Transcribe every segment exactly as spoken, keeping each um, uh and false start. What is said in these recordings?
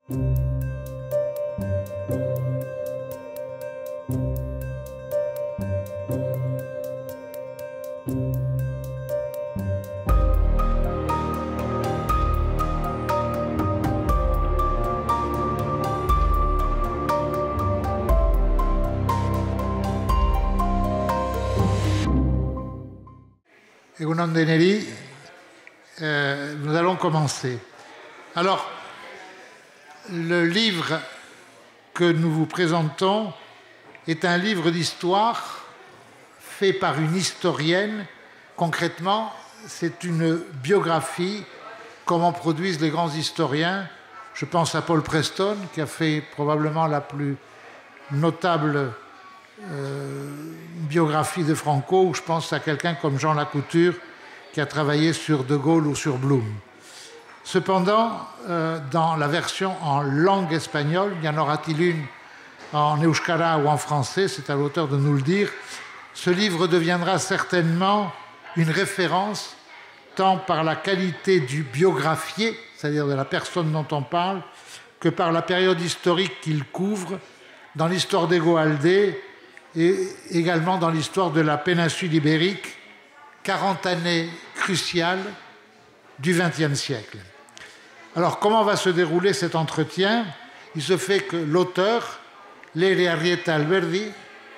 Egunon Deneri, euh, nous allons commencer. Alors, le livre que nous vous présentons est un livre d'histoire fait par une historienne. Concrètement, c'est une biographie, comme en produisent les grands historiens. Je pense à Paul Preston, qui a fait probablement la plus notable Euh, biographie de Franco, ou je pense à quelqu'un comme Jean Lacouture qui a travaillé sur De Gaulle ou sur Blum. Cependant, euh, dans la version en langue espagnole, y en aura-t-il une en euskara ou en français, c'est à l'auteur de nous le dire, ce livre deviendra certainement une référence tant par la qualité du biographié, c'est-à-dire de la personne dont on parle, que par la période historique qu'il couvre dans l'histoire d'Ego Aldé et également dans l'histoire de la péninsule ibérique, quarante années cruciales du vingtième siècle. Alors, comment va se dérouler cet entretien? Il se fait que l'auteur, Leire Arrieta Alberdi,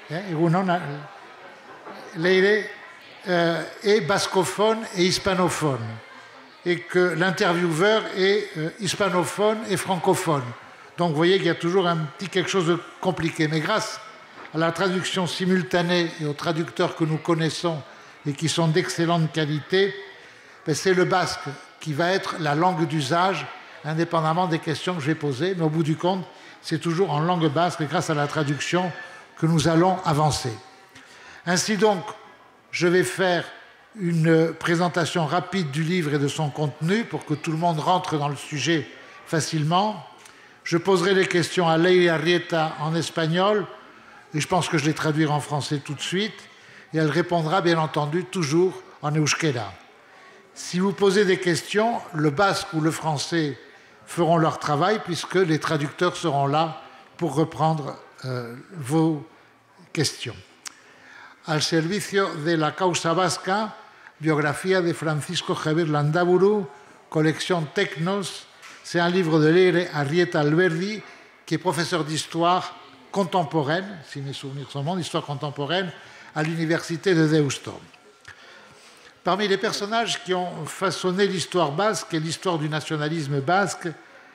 Leire, euh, est bascophone et hispanophone, et que l'intervieweur est euh, hispanophone et francophone. Donc, vous voyez qu'il y a toujours un petit quelque chose de compliqué. Mais grâce à la traduction simultanée et aux traducteurs que nous connaissons et qui sont d'excellente qualité, ben c'est le basque qui va être la langue d'usage, indépendamment des questions que je vais poser. Mais au bout du compte, c'est toujours en langue basque, et grâce à la traduction, que nous allons avancer. Ainsi donc, je vais faire une présentation rapide du livre et de son contenu pour que tout le monde rentre dans le sujet facilement. Je poserai les questions à Leire Arrieta en espagnol, et je pense que je les traduirai en français tout de suite, et elle répondra bien entendu toujours en euskera. Si vous posez des questions, le basque ou le français feront leur travail, puisque les traducteurs seront là pour reprendre euh, vos questions. Al servicio de la causa vasca, biografía de Francisco Javier Landaburu, collection Tecnos. C'est un livre de Leire Arrieta Alberdi, qui est professeur d'histoire contemporaine, si mes souvenirs sont bons, d'histoire contemporaine, à l'université de Deusto. Parmi les personnages qui ont façonné l'histoire basque et l'histoire du nationalisme basque,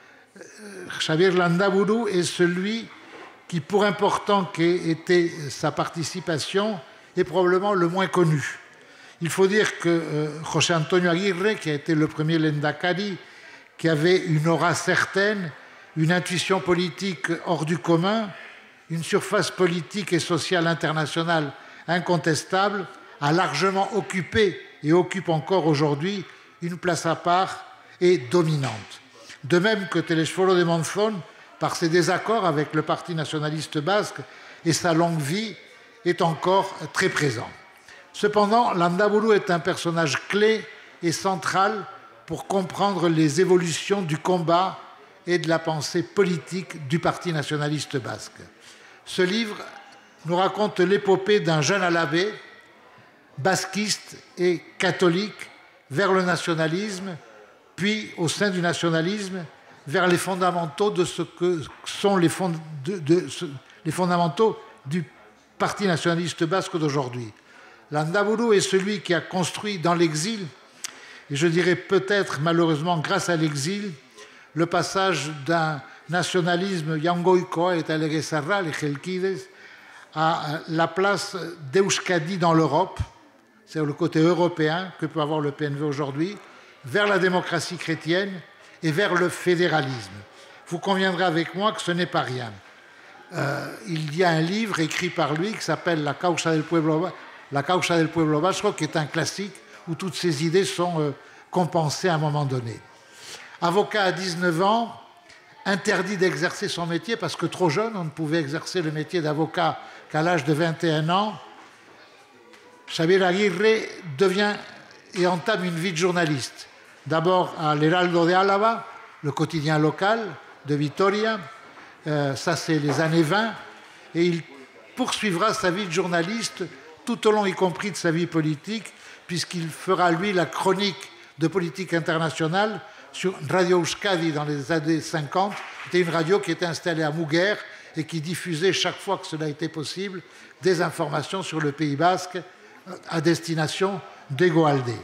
Javier Landaburu est celui qui, pour important qu'ait été sa participation, est probablement le moins connu. Il faut dire que euh, José Antonio Aguirre, qui a été le premier Lehendakari, qui avait une aura certaine, une intuition politique hors du commun, une surface politique et sociale internationale incontestable, a largement occupé et occupe encore aujourd'hui une place à part et dominante. De même que Telesforo de Monzón, par ses désaccords avec le Parti nationaliste basque et sa longue vie, est encore très présent. Cependant, Landaburu est un personnage clé et central pour comprendre les évolutions du combat et de la pensée politique du Parti nationaliste basque. Ce livre nous raconte l'épopée d'un jeune Alavais, basquiste et catholique, vers le nationalisme, puis au sein du nationalisme, vers les fondamentaux de ce que sont les, fond de, de, ce, les fondamentaux du Parti nationaliste basque d'aujourd'hui. Landaburu est celui qui a construit dans l'exil, et je dirais peut-être malheureusement grâce à l'exil, le passage d'un nationalisme yangoïcoa et aleguesarra, les Chelkides, à la place d'Euskadi dans l'Europe, c'est le côté européen que peut avoir le P N V aujourd'hui, vers la démocratie chrétienne et vers le fédéralisme. Vous conviendrez avec moi que ce n'est pas rien. Euh, il y a un livre écrit par lui qui s'appelle La Causa del Pueblo, La Causa del Pueblo Vasco, qui est un classique où toutes ces idées sont euh, compensées à un moment donné. Avocat à dix-neuf ans, interdit d'exercer son métier parce que trop jeune, on ne pouvait exercer le métier d'avocat qu'à l'âge de vingt et un ans. Javier Aguirre devient et entame une vie de journaliste. D'abord à l'Heraldo de Álava, le quotidien local, de Vitoria, euh, ça c'est les années vingt, et il poursuivra sa vie de journaliste tout au long, y compris de sa vie politique, puisqu'il fera, lui, la chronique de politique internationale sur Radio Euskadi dans les années cinquante. C'était une radio qui était installée à Muguer et qui diffusait chaque fois que cela était possible des informations sur le Pays basque à destination d'Egoalde.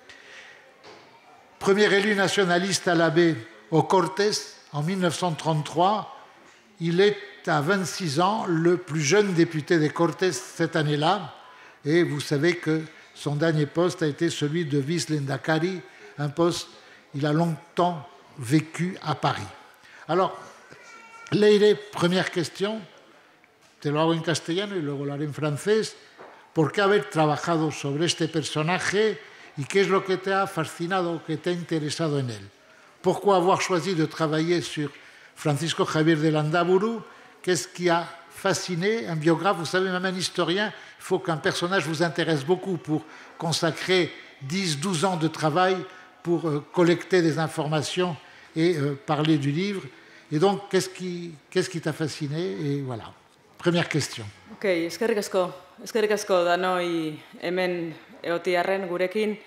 Premier élu nationaliste à l'abbé au Cortés en mille neuf cent trente-trois, il est à vingt-six ans le plus jeune député des Cortés cette année-là, et vous savez que son dernier poste a été celui de vice-lendakari, un poste, il a longtemps vécu à Paris. Alors, Leire, première question, te lo hago en castellano y luego lo haré en francés. ¿Por qué haber trabajado sobre este personaje y qué es lo que te ha fascinado, que te ha interesado en él? Pourquoi avoir choisi de travailler sur Francisco Javier de Landaburu? Qu'est-ce qui a fasciné un biographe? Vous savez, même un historien, il faut qu'un personnage vous intéresse beaucoup pour consacrer dix douze ans de travail pour euh, collecter des informations et euh, parler du livre. Et donc, qu'est-ce qui qu'est-ce qui t'a fasciné? Et voilà, première question. Ok, eskerrik asko. Eskerrik asko danoi hemen egotiarren gurekin.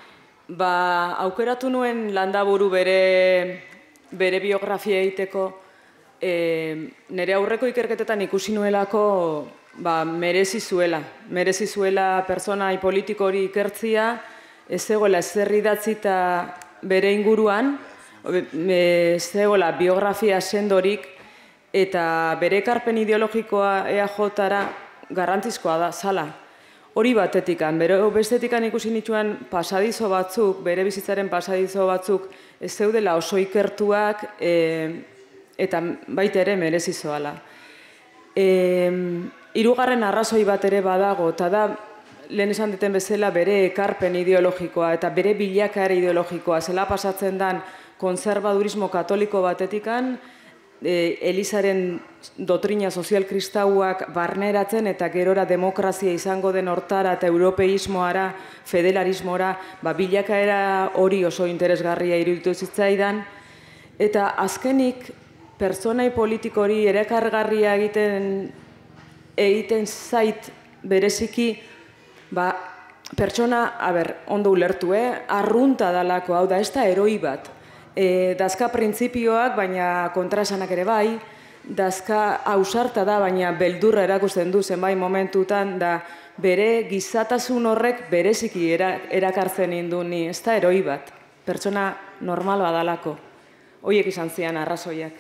Ba, aukeratu nuen Landaburu bere, bere biografia egiteko, e, nire aurreko ikerketetan ikusi nuelako ba, merezi zuela. Merezi zuela pertsonai politiko hori ikertzia, ez zegoela ezer idatzita bere inguruan, ez zegoela biografia sendorik, eta bere ekarpen ideologikoa E A J-ra garrantzizkoa da, zala. Hori batetikan, bere bestetikan ikusi nituen pasadizo batzuk, bere bizitzaren pasadizo batzuk, ez zeudela oso ikertuak, e, eta baita ere merezi zoala. E, hirugarren arrazoi bat ere badago, eta da, lehen esan duten bezala bere ekarpen ideologikoa, eta bere bilakaera ideologikoa, zela pasatzen dan konservadurismo katoliko batetikan, E, Elizaren dotrina sozial-kristauak barneratzen eta gerora demokrazia izango den hortara eta europeismoara, federalismora, ba, bilakaera hori oso interesgarria iruditu zitzaidan. Eta azkenik, pertsonai politiko hori erakargarria egiten, egiten zait bereziki, ba, pertsona, a ber, ondo ulertu, eh? Arrunta dalako, hau da, ez da heroi bat. E, dazka printzipioak, baina kontraesanak ere bai, dazka ausarta da, baina beldurra erakusten du zenbait momentutan, da bere gizatasun horrek bereziki era, erakartzen indu ni, ez da heroi bat, pertsona normal badalako, horiek izan zian arrazoiak.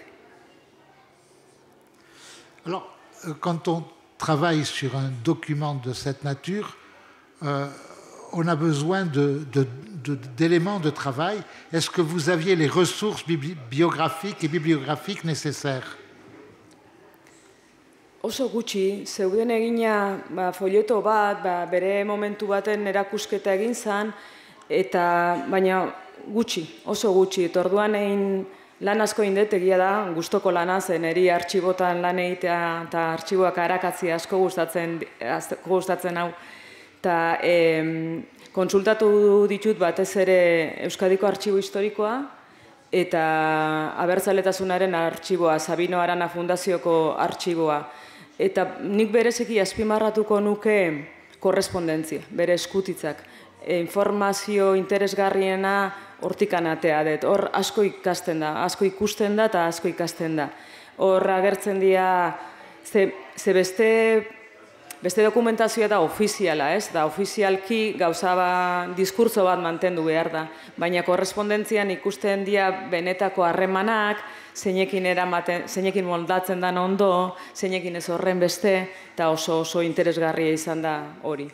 Alors, quand on travaille sur un document de cette nature, euh, on a besoin de, de, de, d'éléments de travail. Est-ce que vous aviez les ressources biographiques et bibliographiques nécessaires? Oso gutxi, zeuden egina ba, folieto bat, ba, bere momentu baten erakusketa egin zen, eta baina gutxi, oso gutxi. Eta orduan egin lan asko indet egia da, gustoko lana zen, eri artxibotan lan egitea eta artxiboak arakatzia asko gustatzen, asko gustatzen hau. Eta e, kontsultatu ditut batez ere Euskadiko Artxibo Historikoa eta Abertzaletasunaren artxiboa, Sabino Arana Fundazioko artxiboa. Eta nik berezeki azpimarratuko nuke korrespondentzia, bere eskutitzak. E, informazio interesgarriena hortikan atea dut. Hor asko ikasten da, asko ikusten da eta asko ikasten da. Hor agertzen dira, ze, ze beste... Beste dokumentazioa da ofiziala, ez? Da ofizialki gauza ba, diskurtso bat mantendu behar da. Baina korrespondentzian ikusten dira benetako harremanak, zeinekin eramaten, zeinekin moldatzen dan ondo, zeinekin ez horren beste, eta oso oso interesgarria izan da hori.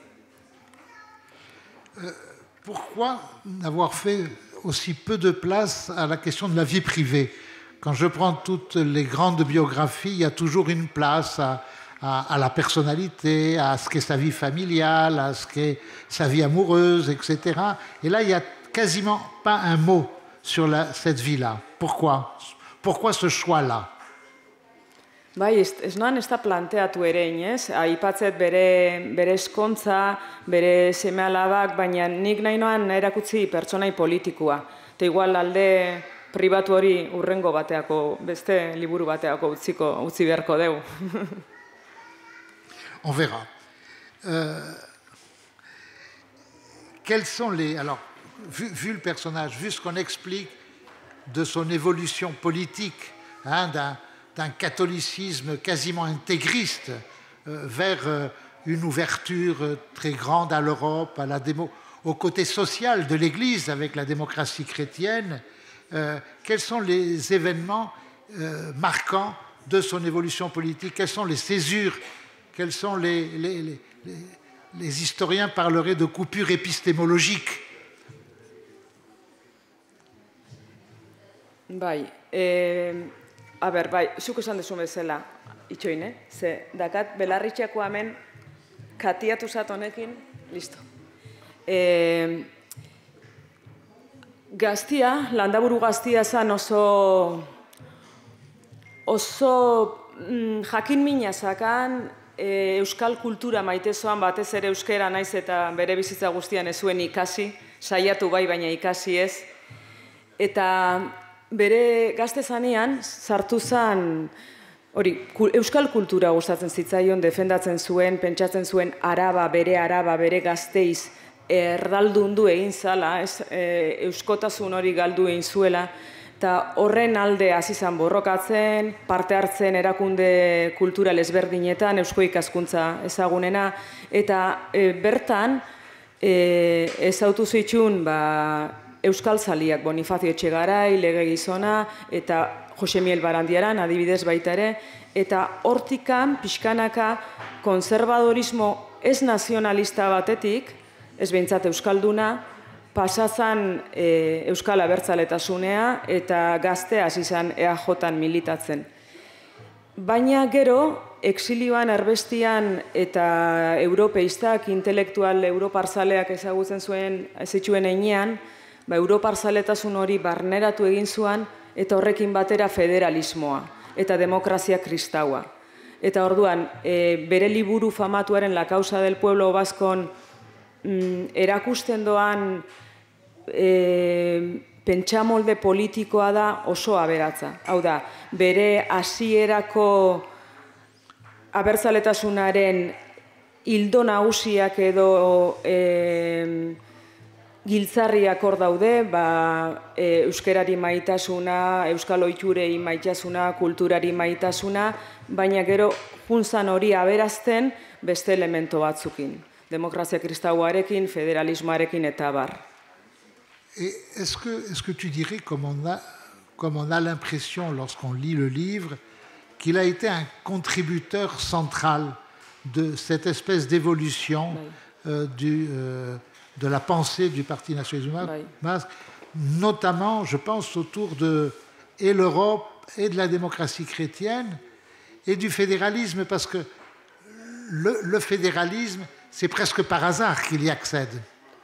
Pourquoi n'avoir fait aussi peu de place à la question de la vie privée? Quand je prends toutes les grandes biographies, il y a toujours une place à À, à la personnalité, à ce qu'est sa vie familiale, à ce qu'est sa vie amoureuse, et cetera. Et là, il n'y a quasiment pas un mot sur la, cette vie-là. Pourquoi? Pourquoi ce choix-là? Bai, ez, ez noan ez da planteatu ere inez, aipatzet bere, bere eskontza, bere seme alabak, baina nik nahi noan erakutzi pertsonai politikoa. Eta igual alde pribatu hori urrengo bateako, beste liburu bateako utziko, utzi beharko deu. On verra. Euh, quels sont les... Alors, vu, vu le personnage, vu ce qu'on explique de son évolution politique, hein, d'un, d'un catholicisme quasiment intégriste euh, vers euh, une ouverture euh, très grande à l'Europe, à la démo, au côté social de l'Église avec la démocratie chrétienne, euh, quels sont les événements euh, marquants de son évolution politique? Quelles sont les césures? Quels sont les, les, les, les, les historiens parleraient de coupures épistémologiques? Bai, e, a ber, bai, zuk esan dezu bezala, itxoin, eh? Ze, dakat, belarritxako hemen, katiatu zat honekin, listo. E, gaztia, landaburu gaztia zan oso, oso mm, jakin mina zakan, e, euskal kultura maite zoan, batez ere euskera naiz eta bere bizitza guztian ez zuen ikasi, saiatu bai, baina ikasi ez. Eta bere gazte zanean, sartu zan, hori, euskal kultura gustatzen zitzaion, defendatzen zuen, pentsatzen zuen araba, bere araba, bere gazteiz, erdaldundu egin zala, ez, e, euskotasun hori galdu egin zuela, eta horren alde hasi zan borrokatzen, parte hartzen erakunde kultural ezberdinetan, eusko ikaskuntza ezagunena, eta e, bertan e, ezautu zitxun, ba, euskal zaliak, Bonifazio Etxegarai, Lege Gizona, eta Jose Miel Barandiaran, adibidez baita ere, eta hortikan, pixkanaka, konservadorismo ez nazionalista batetik, ez behintzat euskalduna, pasazan e, euskal abertzaletasunea eta gazte hasi zan E A J-an militatzen. Baina gero, exilioan, erbestian eta europeistak, intelektual europarzaleak ezagutzen zuen zituen einean, ba, europarzaletasun hori barneratu egin zuen eta horrekin batera federalismoa eta demokrazia kristaua. Eta orduan, e, bere liburu famatuaren La causa del pueblo baskon mm, erakusten doan e, pentsamolde politikoa da oso aberatza. Hau da, bere hasierako abertzaletasunaren ildo nagusiak edo e, giltzarriak hor daude, ba, e, euskerari maitasuna, euskal ohiturei maitasuna, kulturari maitasuna, baina gero juntzan hori aberazten beste elemento batzukin. Demokrazia kristauarekin, federalismoarekin eta bar. Est-ce que, est-ce que tu dirais, comme on a, comme on a l'impression lorsqu'on lit le livre, qu'il a été un contributeur central de cette espèce d'évolution euh, du... Euh, de la pensée du Parti nationaliste basque, notamment, je pense, autour de et l'Europe et de la démocratie chrétienne et du fédéralisme, parce que le, le fédéralisme, c'est presque par hasard qu'il y accède.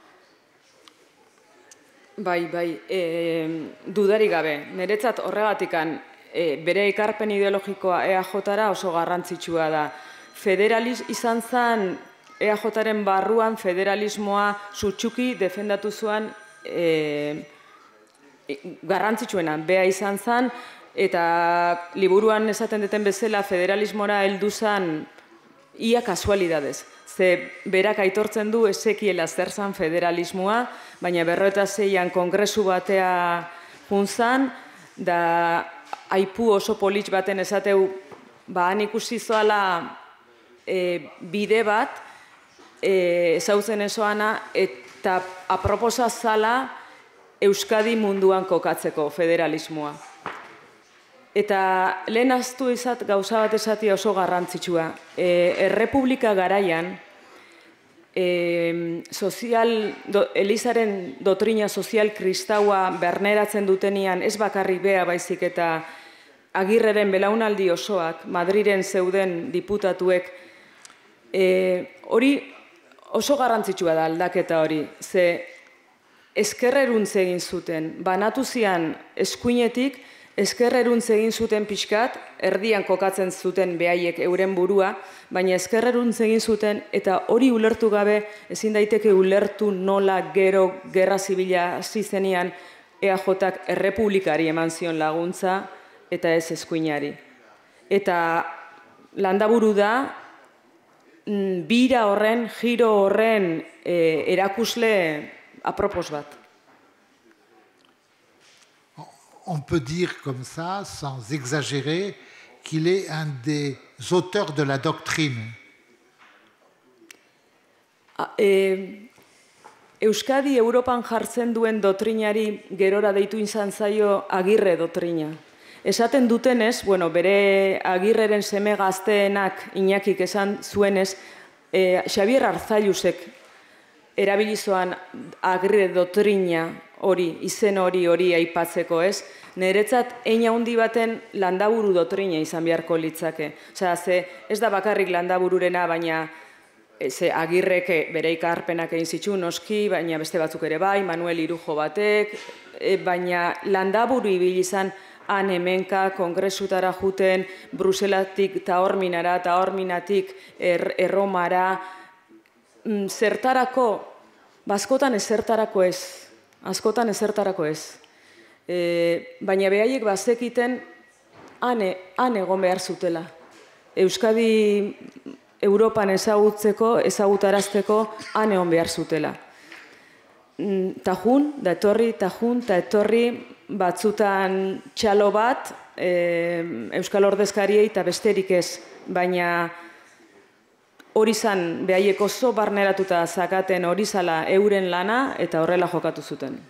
Bai, bai, e, dudarik gabe. Niretzat horregatikan e, bere ekarpen ideologikoa E A J-ara oso garrantzitsua da. Federaliz izan zen E A J-aren barruan federalismoa sutsuki defendatu zuen e, garrantzitsuena, bea izan zen, eta liburuan esaten duten bezala federalismora heldu zen ia kasualidadez. Ze berak aitortzen du ezekiela zer zen federalismoa, baina berrogeita seian kongresu batea juntzan, da aipu oso politx baten esateu, ba han ikusi zoala e, bide bat, ezautzen ezoana, eta aproposa zala Euskadi munduan kokatzeko federalismoa. Eta lehen aztu izat gauza bat esatia oso garrantzitsua. E, Errepublika garaian, e, sozial, do, Elizaren dotrina sozial kristaua berneratzen dutenian ez bakarrik bea baizik eta Agirreren belaunaldi osoak, Madriren zeuden diputatuek, e, hori oso garrantzitsua da aldaketa hori, ze ezkerreruntze egin zuten, banatu zian eskuinetik, ezkerreruntze egin zuten pixkat, erdian kokatzen zuten behaiek euren burua, baina ezkerreruntze egin zuten, eta hori ulertu gabe, ezin daiteke ulertu nola gero gerra zibila hasi zenean, E A Jak errepublikari eman zion laguntza eta ez eskuinari. Eta landaburu da, bira horren, giro horren erakusle apropos bat. On peut dire comme ça, sans exagérer, qu'il est un des auteurs de la doctrine. Euskadi Europan jartzen duen doktrinari gerora deitu izan zaio Agirre doktrina. Esaten dutenez, bueno, bere Agirreren seme gazteenak Iñakik esan zuenez, Xabier Arzailusek erabilizoan Agirre doktrina hori, izen hori hori aipatzeko, ez? Niretzat hein handi baten landaburu doktrina izan beharko litzake. Osea, ze ez da bakarrik landabururena, baina ze Agirrek bere ikarpenak egin zituen noski, baina beste batzuk ere bai, Manuel Irujo batek, baina landaburu ibili izan han hemenka, kongresutara juten, Bruselatik Taorminara, Taorminatik Erromara, zertarako, askotan ezertarako ez, askotan ezertarako ez. Baina behaiek bazekiten han egon behar zutela. Euskadi Europan ezagutzeko, ezagutarazteko han egon behar zutela. Tajun, da etorri, tajun, ta etorri, batzutan txalo bat, Euskal Ordezkariei eta besterik ez, baina hori zan behaiek oso barneratuta zakaten hori zala euren lana eta horrela jokatu zuten.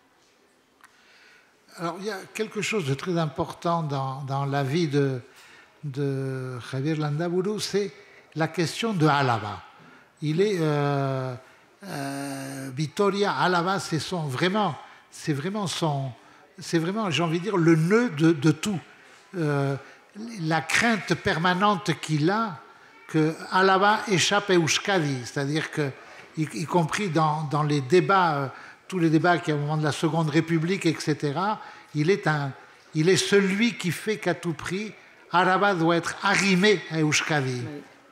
Alors, il y a quelque chose de très important dans, dans la vie de, de Javier Landaburu, c'est la question de Álava. Il est... Euh, euh, Vitoria, Álava, c'est son vraiment... C'est vraiment son... C'est vraiment, j'ai envie de dire, le nœud de, de tout. Euh, la crainte permanente qu'il a que Álava échappe à Euskadi, c'est-à-dire que, y, y compris dans, dans les débats, euh, tous les débats qu'il y a au moment de la Seconde République, et cetera, il est, un, il est celui qui fait qu'à tout prix, Álava doit être arrimé à Euskadi.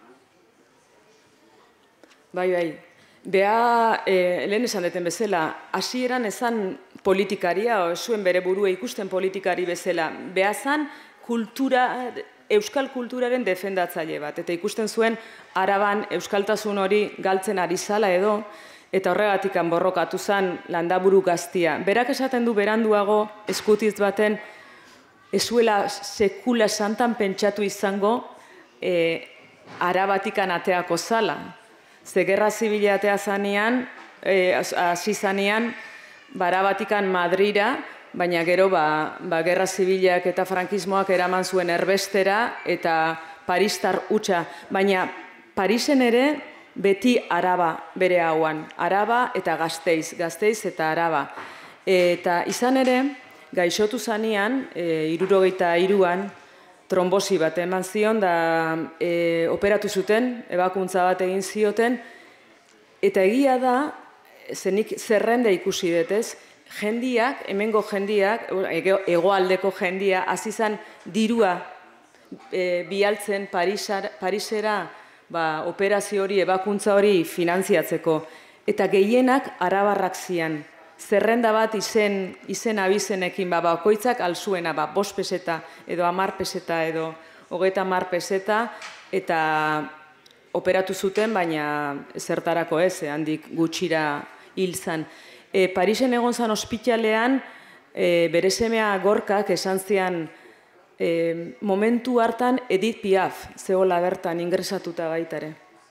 Bai, bai. Bea, eh, lehen esan deten bezala, hasieran ezan politikaria, o zuen bere burua ikusten politikari bezala, bea zan kultura, euskal kulturaren defendatzaile bat, eta ikusten zuen Araban euskaltasun hori galtzen ari zala edo, eta horregatik borrokatu zen landaburu gaztia. Berak esaten du beranduago eskutiz baten, ez zuela sekula santan pentsatu izango eh, Arabatikan ateako zala. Ze gerra zibila atea zanean, hasi zanean, Arabatikan Madrira, baina gero ba, ba, gerra zibilak eta frankismoak eraman zuen erbestera eta Paristar hutsa. Baina Parisen ere beti Araba bere hauan. Araba eta Gasteiz, Gasteiz eta Araba. Eta izan ere, gaixotu zanean, e, hirurogeita hiruan, trombosi bat eman zion, da e, operatu zuten, ebakuntza bat egin zioten, eta egia da, zenik zerrenda ikusi detez, jendiak, hemengo jendiak, hegoaldeko jendia, hasi zan dirua e, bialtzen Parisar, Parisera ba, operazio hori, ebakuntza hori finantziatzeko. Eta gehienak arabarrak zian. Zerrenda bat izen, izen abizenekin, ba, bakoitzak alzuena, ba, bost peseta, edo amar peseta, edo hogeita amar peseta, eta operatu zuten, baina zertarako ez, handik gutxira hil zan. E, Parisen egon zan ospitalean, e, bere semea Gorkak esan zian, e, momentu hartan Edith Piaf, zehola bertan ingresatuta baitare.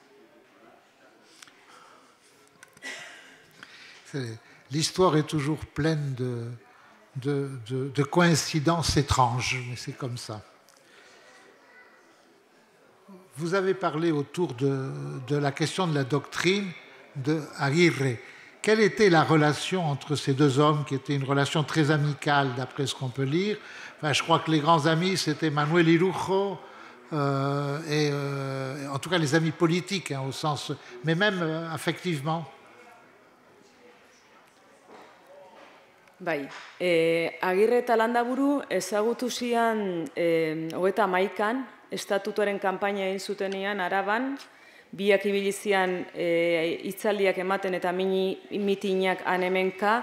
L'histoire est toujours pleine de, de, de, de coïncidences étranges, mais c'est comme ça. Vous avez parlé autour de, de la question de la doctrine de Agirre. Quelle était la relation entre ces deux hommes, qui était une relation très amicale, d'après ce qu'on peut lire? Enfin, je crois que les grands amis, c'était Manuel Irujo, euh, et euh, en tout cas les amis politiques, hein, au sens, mais même euh, affectivement. Bai, e, Agirre eta Landaburu ezagutu zian e, hogeita hamaikan, estatutuaren kanpaina egin zutenean Araban, biak ibili zian e, hitzaldiak ematen eta mini, mitinak han hemenka,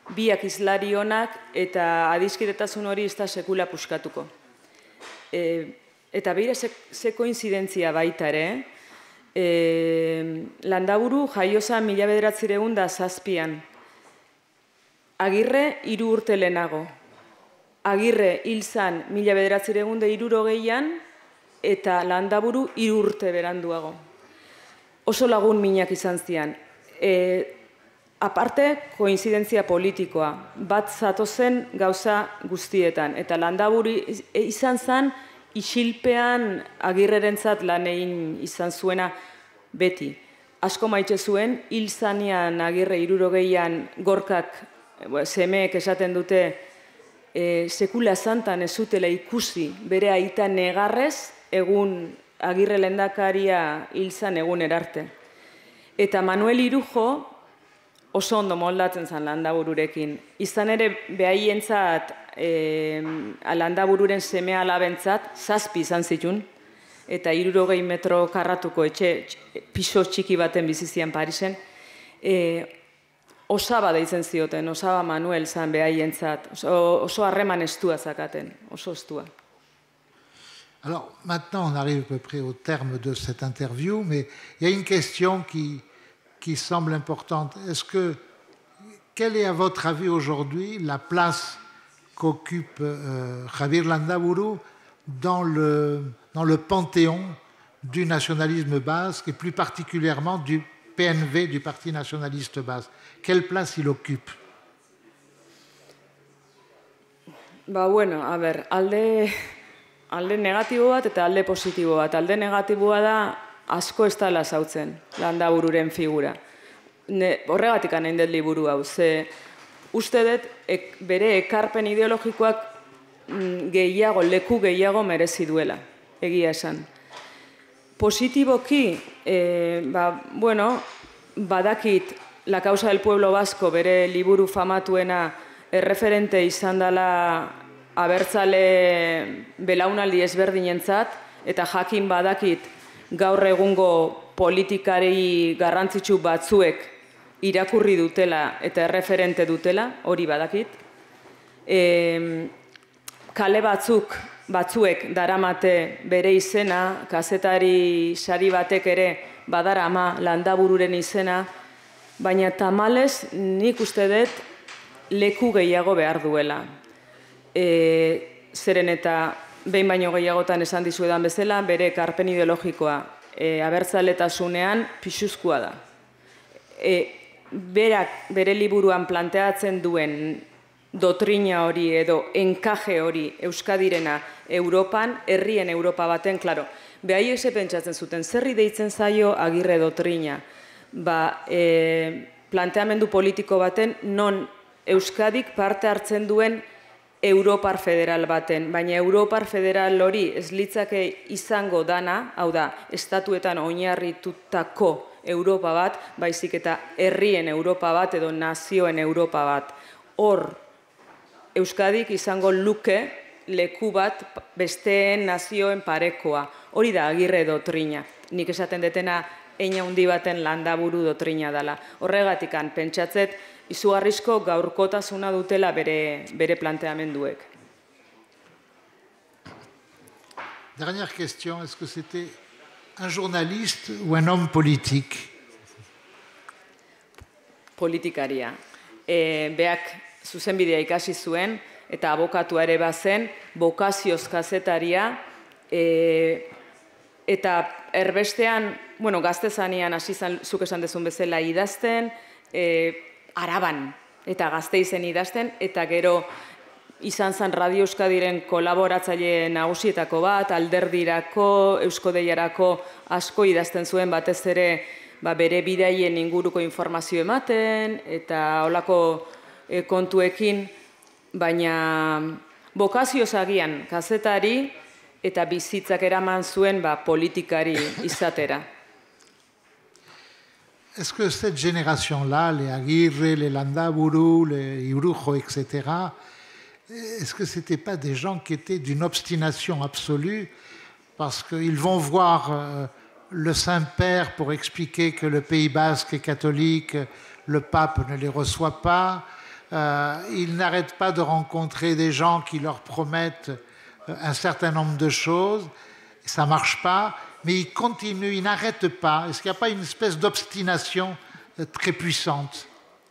biak izlari onak eta adiskidetasun hori ez da sekula puskatuko. E, eta beira ze, ze koinzidentzia baita ere, e, Landaburu jaioza mila bederatzireun da zazpian. Agirre hiru urte lehenago. Agirre hil zan mila bederatzireun da hirurogeian eta Landaburu hiru urte beranduago. Oso lagun minak izan zian. E, aparte, koinzidentzia politikoa, bat zatozen gauza guztietan. Eta Landaburu izan zen, isilpean Agirrerentzat lan egin izan zuena beti. Asko maite zuen, hil zanean Agirre hirurogeian gorkak, semeek esaten dute, e, sekula zantan ez zutela ikusi bere aita negarrez, egun Agirre lehendakaria hil zan egun erarte. Eta Manuel Irujo oso ondo moldatzen zen Landabururekin. Izan ere behaientzat, e, Landabururen seme alabentzat, zazpi izan zitun, eta hirurogei metro karratuko etxe, piso txiki baten bizizian Parisen. E, osaba deitzen zioten, Osaba Manuel zan behaientzat, oso, oso harreman estua zakaten, oso estua. Alors, maintenant, on arrive à peu près au terme de cette interview, mais il y a une question qui, qui semble importante. Est-ce que, quelle est à votre avis aujourd'hui la place qu'occupe euh, Javier Landaburu dans le, dans le panthéon du nationalisme basque et plus particulièrement du P N V, du Parti nationaliste basque? Quelle place il occupe? Ba, bueno, a ver, alde... Alde negatibo bat eta alde positibo bat. Alde negatiboa da asko ez dela zautzen Landabururen figura. Ne, horregatik hain dut liburu hau. Ze uste dut ek, bere ekarpen ideologikoak mm, gehiago, leku gehiago merezi duela. Egia esan. Positiboki, e, ba, bueno, badakit La causa del pueblo vasco bere liburu famatuena erreferente izan dela abertzale belaunaldi ezberdinentzat, eta jakin badakit gaur egungo politikari garrantzitsu batzuek irakurri dutela eta erreferente dutela, hori badakit. E, kale batzuk, batzuek daramate bere izena, kazetari sari batek ere badarama Landabururen izena, baina tamalez nik uste dut leku gehiago behar duela. E, zeren eta behin baino gehiagotan esan dizuedan bezala, bere ekarpen ideologikoa e, abertzaletasunean pixuzkoa da. E, berak bere liburuan planteatzen duen dotrina hori edo enkaje hori Euskadirena Europan, herrien Europa baten, klaro, behaiek ze pentsatzen zuten, zerri deitzen zaio Agirre dotrina, ba, e, planteamendu politiko baten non Euskadik parte hartzen duen Europar federal baten, baina Europar federal hori ez litzake izango dana, hau da, estatuetan oinarritutako Europa bat, baizik eta herrien Europa bat edo nazioen Europa bat. Hor, Euskadik izango luke leku bat besteen nazioen parekoa. Hori da Agirre dotrina. Nik esaten detena hein handi baten Landaburu dotrina dela. Horregatikan pentsatzet izugarrizko gaurkotasuna dutela bere, bere planteamenduek. Dernière question, est-ce que c'était un journaliste ou un homme politique? Politikaria. E, beak zuzenbidea ikasi zuen, eta abokatua ere bazen, bokazioz kazetaria, e, eta erbestean, bueno, gaztezanean hasi zuk esan dezun bezala idazten, e, Araban eta Gasteizen idazten, eta gero izan zen Radio Euskadiren kolaboratzaile nagusietako bat, Alderdirako, Eusko-Deiarako asko idazten zuen, batez ere ba, bere bidaien inguruko informazio ematen, eta holako e, kontuekin, baina bokazioz agian kazetari eta bizitzak eraman zuen ba, politikari izatera. Est-ce que cette génération-là, les Agirre, les Landaburu, les Irujo, et cetera, est-ce que ce n'étaient pas des gens qui étaient d'une obstination absolue parce qu'ils vont voir euh, le Saint-Père pour expliquer que le Pays basque est catholique, le pape ne les reçoit pas, Euh, ils n'arrêtent pas de rencontrer des gens qui leur promettent un certain nombre de choses. Ça ne marche pas, mais ils continuent, ils n'arrêtent pas. Est-ce qu'il n'y a pas une espèce d'obstination très puissante?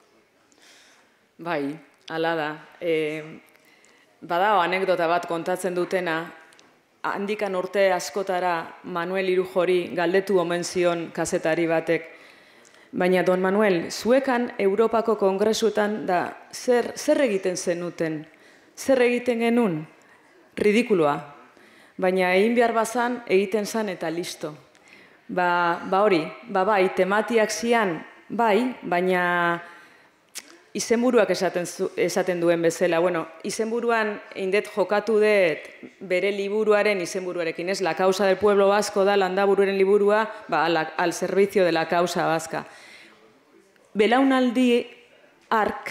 Bai, hala da. E, bada, anekdota bat kontatzen dutena, handikan urte askotara Manuel Irujori galdetu omen zion kazetari batek. Baina, Don Manuel, zuekan Europako kongresuetan da zer, zer egiten zenuten? Zer egiten genuen? Ridikuloa. Baina egin behar bazan, egiten zan eta listo. Ba, ba hori, ba bai, tematiak zian, bai, baina izenburuak esaten, esaten duen bezala. Bueno, izenburuan indet jokatu dut bere liburuaren izenburuarekin, ez? La causa del pueblo vasco da Landabururen liburua, ba, al, al servicio de la causa vasca. Belaunaldi ark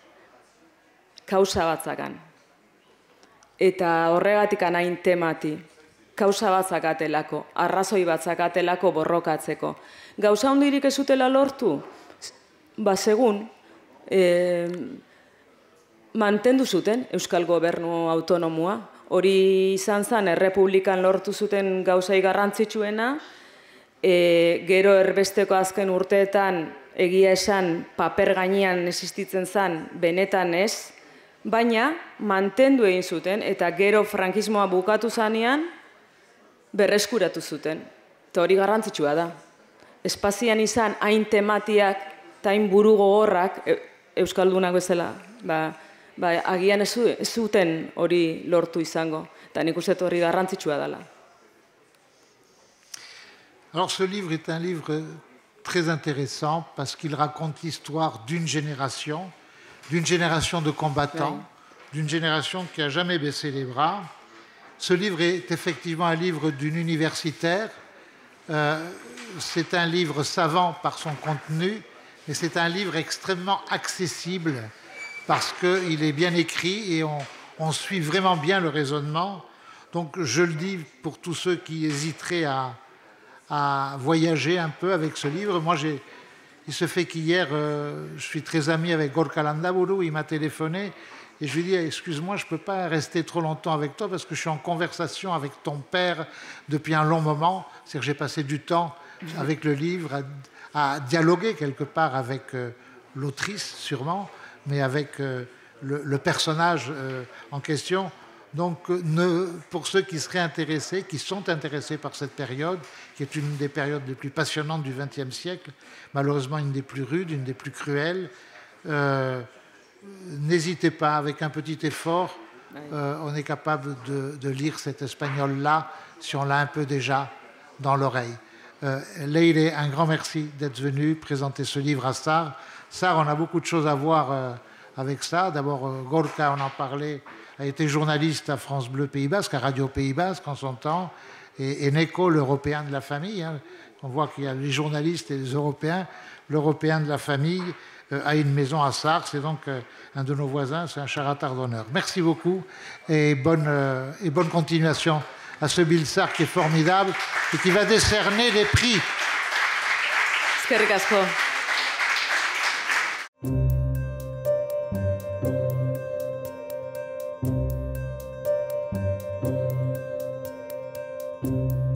kausa batzakan. Eta horregatik anain temati. Kausa batzakatelako, arrazoi batzakatelako borrokatzeko. Gauza hundirik ez zutela lortu? Ba, segun, eh, mantendu zuten Euskal Gobernu autonomua. Hori izan zen, errepublikan lortu zuten gauzai garrantzitsuena, e, gero erbesteko azken urteetan egia esan paper gainean existitzen zen, benetan ez, baina mantendu egin zuten, eta gero frankismoa bukatu zanean, berreskuratu zuten. Eta hori garrantzitsua da. Espazian izan hain tematiak eta hain buru gogorrak, Euskaldunak bezala, ba, ba, agian ez zuten hori lortu izango. Eta nik uste hori garrantzitsua dela. Alors ce livre est un livre très intéressant parce qu'il raconte l'histoire d'une génération, d'une génération de combattants, oui. D'une génération qui n'a jamais baissé les bras. Ce livre est effectivement un livre d'une universitaire. Euh, c'est un livre savant par son contenu, mais c'est un livre extrêmement accessible parce qu'il est bien écrit et on, on suit vraiment bien le raisonnement. Donc je le dis pour tous ceux qui hésiteraient à, à voyager un peu avec ce livre. Moi, j'ai, il se fait qu'hier, euh, je suis très ami avec Gorka Landaburu, il m'a téléphoné et je lui ai dit, excuse-moi, je ne peux pas rester trop longtemps avec toi parce que je suis en conversation avec ton père depuis un long moment. C'est-à-dire que j'ai passé du temps avec le livre à, à dialoguer quelque part avec euh, l'autrice, sûrement, mais avec euh, le, le personnage euh, en question. Donc, ne, pour ceux qui seraient intéressés, qui sont intéressés par cette période, qui est une des périodes les plus passionnantes du vingtième siècle, malheureusement une des plus rudes, une des plus cruelles, euh, n'hésitez pas, avec un petit effort, euh, on est capable de, de lire cet espagnol-là, si on l'a un peu déjà dans l'oreille. Euh, Leire, un grand merci d'être venu présenter ce livre à Sarre. Sarre, on a beaucoup de choses à voir euh, avec ça. D'abord, euh, Gorka, on en parlait, a été journaliste à France Bleu Pays Basque, à Radio Pays Basque en son temps, et, et Neko, l'Européen de la famille. Hein. On voit qu'il y a les journalistes et les Européens. L'Européen de la famille euh, a une maison à Sarre, c'est donc euh, un de nos voisins, c'est un charatar d'honneur. Merci beaucoup et bonne, euh, et bonne continuation à ce Bill Sarre qui est formidable et qui va décerner des prix. Eskerrik asko. Thank you.